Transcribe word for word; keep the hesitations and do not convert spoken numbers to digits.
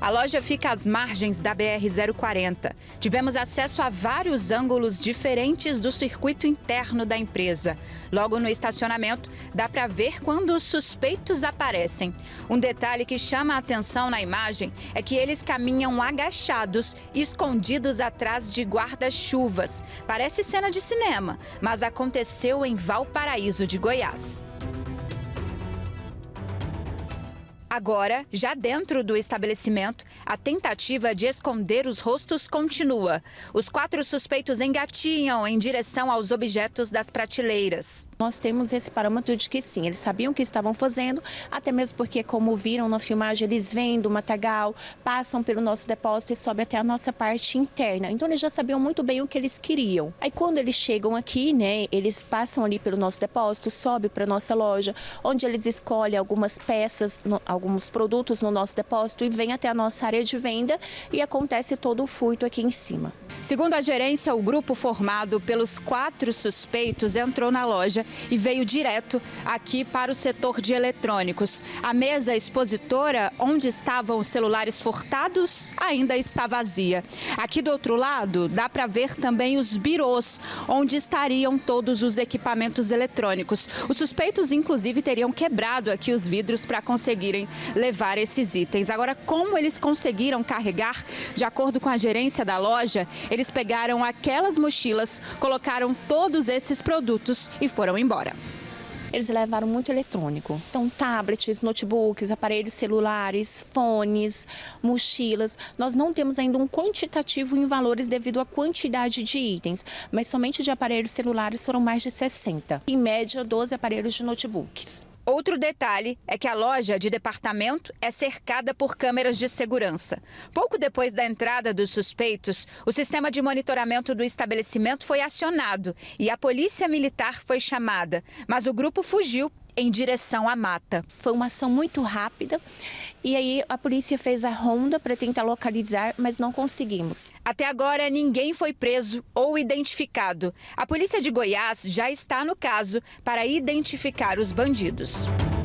A loja fica às margens da B R zero quarenta. Tivemos acesso a vários ângulos diferentes do circuito interno da empresa. Logo no estacionamento, dá para ver quando os suspeitos aparecem. Um detalhe que chama a atenção na imagem é que eles caminham agachados, escondidos atrás de guarda-chuvas. Parece cena de cinema, mas aconteceu em Valparaíso de Goiás. Agora, já dentro do estabelecimento, a tentativa de esconder os rostos continua. Os quatro suspeitos engatiam em direção aos objetos das prateleiras. Nós temos esse parâmetro de que sim, eles sabiam o que estavam fazendo, até mesmo porque, como viram na filmagem, eles vêm do matagal, passam pelo nosso depósito e sobem até a nossa parte interna. Então, eles já sabiam muito bem o que eles queriam. Aí, quando eles chegam aqui, né, eles passam ali pelo nosso depósito, sobem para a nossa loja, onde eles escolhem algumas peças, alguns produtos no nosso depósito e vêm até a nossa área de venda e acontece todo o furto aqui em cima. Segundo a gerência, o grupo formado pelos quatro suspeitos entrou na loja e veio direto aqui para o setor de eletrônicos. A mesa expositora, onde estavam os celulares furtados, ainda está vazia. Aqui do outro lado, dá para ver também os birôs, onde estariam todos os equipamentos eletrônicos. Os suspeitos, inclusive, teriam quebrado aqui os vidros para conseguirem levar esses itens. Agora, como eles conseguiram carregar? De acordo com a gerência da loja, eles pegaram aquelas mochilas, colocaram todos esses produtos e foram embora. Eles levaram muito eletrônico, então tablets, notebooks, aparelhos celulares, fones, mochilas. Nós não temos ainda um quantitativo em valores devido à quantidade de itens, mas somente de aparelhos celulares foram mais de sessenta. Em média, doze aparelhos de notebooks. Outro detalhe é que a loja de departamento é cercada por câmeras de segurança. Pouco depois da entrada dos suspeitos, o sistema de monitoramento do estabelecimento foi acionado e a polícia militar foi chamada, mas o grupo fugiu em direção à mata. Foi uma ação muito rápida e aí a polícia fez a ronda para tentar localizar, mas não conseguimos. Até agora, ninguém foi preso ou identificado. A polícia de Goiás já está no caso para identificar os bandidos.